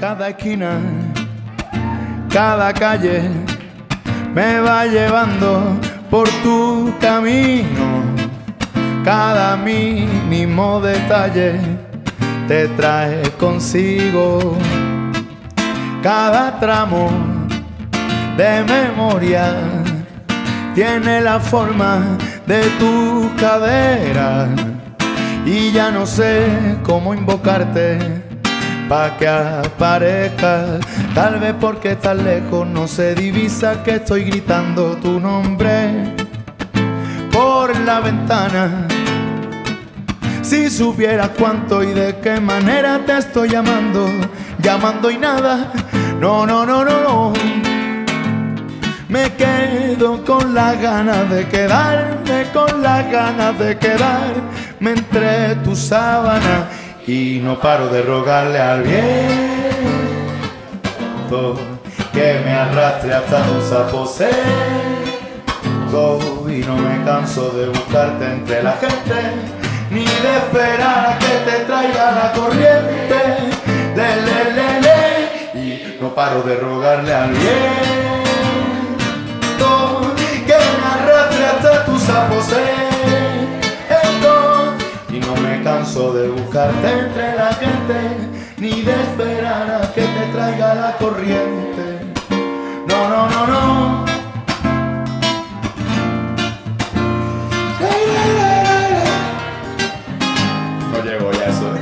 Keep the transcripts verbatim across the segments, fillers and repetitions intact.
Cada esquina, cada calle me va llevando por tu camino. Cada mínimo detalle te trae consigo. Cada tramo de memoria tiene la forma de tu cadera. Y ya no sé cómo invocarte pa' que aparezcas. Tal vez porque estás lejos no se divisa que estoy gritando tu nombre por la ventana. Si supieras cuánto y de qué manera te estoy llamando, llamando y nada, no, no, no, no, no. Me quedo con las ganas de quedarme, con las ganas de quedarme entre tus sábanas. Y no paro de rogarle al viento que me arrastre hasta tus aposentos. Y no me canso de buscarte entre la gente, ni de esperar a que te traiga la corriente. Le, le, le, le. Y no paro de rogarle al viento que me arrastre hasta tus aposentos. Y no me canso de buscarte entre la gente, ni de esperar a que te traiga la corriente. No, no, no, no. No llego ya a eso.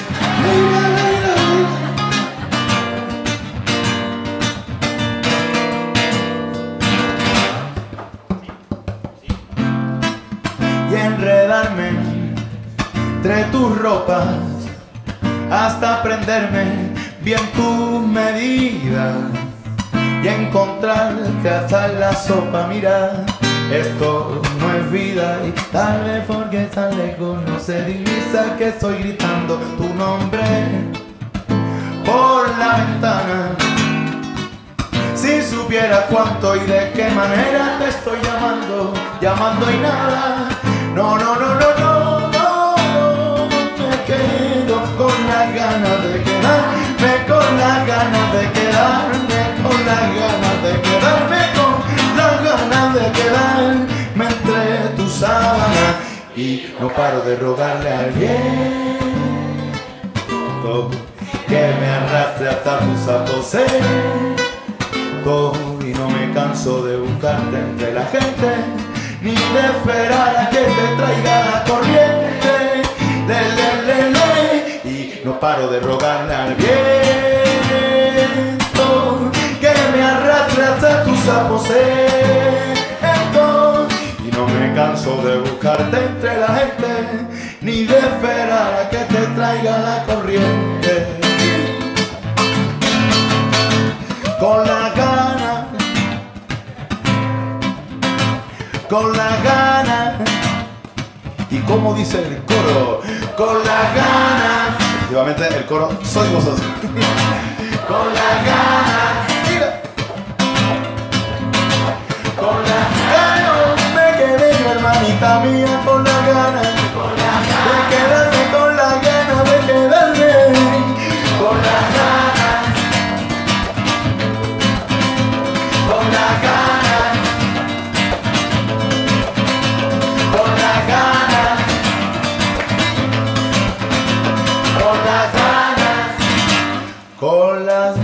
Y enredarme entre tus ropas hasta aprenderme bien tu medida y encontrarte hasta en la sopa. Mira, esto no es vida y tal vez porque estás lejos no se divisa que estoy gritando tu nombre por la ventana. Si supieras cuánto y de qué manera te estoy llamando, llamando y nada, no, no, no, no, no, no, no. Me quedo con las ganas de quedarme, con las ganas de quedarme, con las ganas de quedarme, con las ganas de quedarme entre tus sábanas. Y no paro de rogarle al viento que me arrastre hasta tus aposentos. Y no me canso de buscarte entre la gente, ni de esperar a que te traiga la corriente. Le, le, le, le. Y no paro de rogarle al viento que me arrastre hasta tus aposentos. Y no me canso de buscarte entre la gente, ni de esperar a que te traiga la corriente. Con la gana, con la gana. Y como dice el coro, con la gana. Efectivamente el coro soy vosotros. Con la gana, mira. Con la gana me quedé yo, hermanita mía, con la gana de quedarme, con la gana de quedarme, con la gana, con la gana, con la gana, con las ganas, con las